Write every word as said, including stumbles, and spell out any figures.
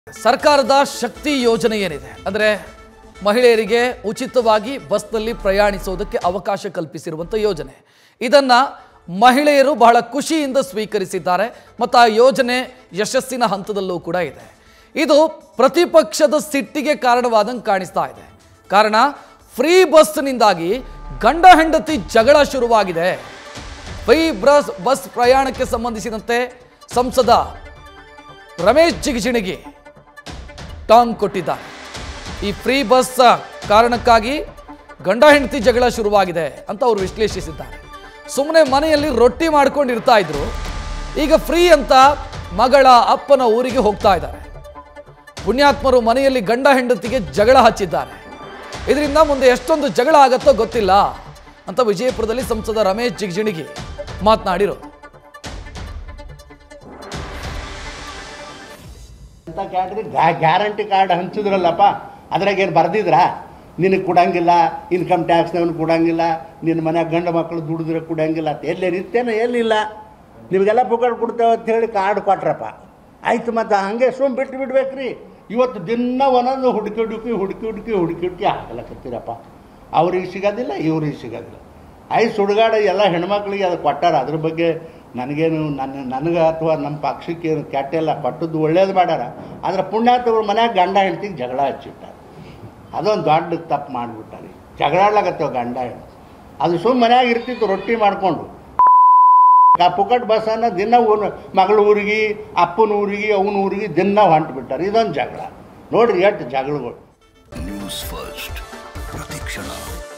ಸರ್ಕಾರದ ಶಕ್ತಿ ಯೋಜನೆ ಏನಿದೆ ಅಂದ್ರೆ ಮಹಿಳೆಯರಿಗೆ ಉಚಿತವಾಗಿ ಬಸ್ನಲ್ಲಿ ಪ್ರಯಾಣಿಸೋದಕ್ಕೆ ಅವಕಾಶ ಕಲ್ಪಿಸಿರುವಂತ ಯೋಜನೆ ಇದನ್ನ ಮಹಿಳೆಯರು ಬಹಳ ಖುಷಿಯಿಂದ ಸ್ವೀಕರಿಸಿದ್ದಾರೆ ಮತ್ತು ಆ ಯೋಜನೆ ಯಶಸ್ಸಿನ ಹಂತದಲ್ಲೂ ಕೂಡ ಇದೆ। ಇದು ಪ್ರತಿಪಕ್ಷದ ಸಿಟ್ಟಿಗೆ ಕಾರಣವಾದಂಗೆ ಕಾಣಿಸ್ತಾ ಇದೆ। ಕಾರಣ ಫ್ರೀ ಬಸ್ನಿಂದಾಗಿ ಗಂಡ ಹೆಂಡತಿ ಜಗಳ ಶುರುವಾಗಿದೆ। ಫ್ರೀ ಬಸ್ ಬಸ್ ಪ್ರಯಾಣಕ್ಕೆ ಸಂಬಂಧಿಸಿದಂತೆ ಸಂಸದ ರಮೇಶ್ ಜಿಗಜಿಣಗಿ ಟಾಂಗ್ ಕೊಟ್ಟಿದ್ದಾರೆ। ಈ ಫ್ರೀ ಬಸ್ ಕಾರಣಕ್ಕಾಗಿ ಗಂಡ ಹೆಂಡತಿ ಜಗಳ ಶುರುವಾಗಿದೆ ಅಂತ ಅವರು ವಿಶ್ಲೇಷಿಸಿದ್ದಾರೆ। ಸುಮ್ಮನೆ ಮನೆಯಲ್ಲಿ ರೊಟ್ಟಿ ಮಾಡ್ಕೊಂಡು ಇರ್ತಾ ಇದ್ರು, ಈಗ ಫ್ರೀ ಅಂತ ಮಗಳ ಅಪ್ಪನ ಊರಿಗೆ ಹೋಗ್ತಾ ಇದ್ದಾರೆ। ಪುಣ್ಯಾತ್ಮರು ಮನೆಯಲ್ಲಿ ಗಂಡ ಹೆಂಡತಿಗೆ ಜಗಳ ಹಚ್ಚಿದ್ದಾರೆ। ಇದರಿಂದ ಮುಂದೆ ಎಷ್ಟೊಂದು ಜಗಳ ಆಗತ್ತೋ ಗೊತ್ತಿಲ್ಲ ಅಂತ ವಿಜಯಪುರದಲ್ಲಿ ಸಂಸದ ರಮೇಶ್ ಜಿಗಜಿಣಗಿ ಮಾತನಾಡಿರೋದು। ಅಂತ ಕ್ಯಾಟ್ರಿ ಗ್ಯಾರಂಟಿ ಕಾರ್ಡ್ ಹಂಚಿದ್ರಲ್ಲಪ್ಪ, ಅದ್ರಾಗೇನು ಬರ್ದಿದ್ರ ನಿನಗೆ ಕೊಡಂಗಿಲ್ಲ, ಇನ್ಕಮ್ ಟ್ಯಾಕ್ಸ್ನವನು ಕೊಡಂಗಿಲ್ಲ, ನಿನ್ನ ಮನ್ಯಾಗ ಗಂಡು ಮಕ್ಕಳು ದುಡಿದ್ರೆ ಕೊಡಂಗಿಲ್ಲ ಅಂತ ಎಲ್ಲೇ ನಿತ್ಯನ ಎಲ್ಲಿಲ್ಲ, ನಿಮಗೆಲ್ಲ ಪುಕ್ಕಡ್ ಕೊಡ್ತೇವೆ ಅಂತ ಹೇಳಿ ಕಾರ್ಡ್ ಕೊಟ್ರಪ್ಪ, ಆಯ್ತು ಮತ್ತು ಹಾಗೆ ಸುಮ್ಮ ಬಿಟ್ಟು ಬಿಡ್ಬೇಕ್ರಿ। ಇವತ್ತು ದಿನ ಒಂದೊಂದು ಹುಡುಕಿ ಹುಡುಕಿ ಹುಡುಕಿ ಹುಡುಕಿ ಹುಡುಕಿ ಹುಡುಕಿ ಹಾಕಲಕತ್ತೀರಪ್ಪ, ಅವ್ರಿಗೆ ಸಿಗೋದಿಲ್ಲ ಇವ್ರಿಗೆ ಸಿಗೋದಿಲ್ಲ। ಐದು ಸುಡುಗಾಡ ಎಲ್ಲ ಹೆಣ್ಮಕ್ಳಿಗೆ ಅದು ಕೊಟ್ಟಾರ, ಅದ್ರ ಬಗ್ಗೆ ನನಗೇನು ನನ್ನ ನನಗೆ ಅಥವಾ ನಮ್ಮ ಪಕ್ಷಕ್ಕೆ ಏನು ಕೆಟ್ಟೆಲ್ಲ ಕೊಟ್ಟದ್ದು ಒಳ್ಳೇದು ಮಾಡ್ಯಾರ। ಆದರೆ ಪುಣ್ಯಾತವ್ರ ಮನ್ಯಾಗ ಗಂಡ ಹೆಂಡ್ತಿಗೆ ಜಗಳ ಹಚ್ಚಿಟ್ಟಾರೆ, ಅದೊಂದು ದೊಡ್ಡ ತಪ್ಪು ಮಾಡಿಬಿಟ್ಟಾರೆ। ಜಗಳಾಡ್ಲಾಗತ್ತೇವೆ ಗಂಡ ಹೆಣ್ಣು, ಅದು ಸುಮ್ಮ ಮನ್ಯಾಗ ಇರ್ತಿತ್ತು ರೊಟ್ಟಿ ಮಾಡಿಕೊಂಡು। ಆ ಪುಕಟ್ ಬಸ್ಸನ್ನು ದಿನ ಊರು ಮಗಳ ಊರಿಗೆ ಅಪ್ಪನ ಊರಿಗೆ ಅವನ ಊರಿಗೆ ದಿನ ಹೊಂಟ್ಬಿಟ್ಟಾರೆ, ಇದೊಂದು ಜಗಳ ನೋಡ್ರಿ ಎಷ್ಟು ಜಗಳಗಳು। ನ್ಯೂಸ್ ಫಸ್ಟ್ ಪ್ರತಿಕ್ಷಣ।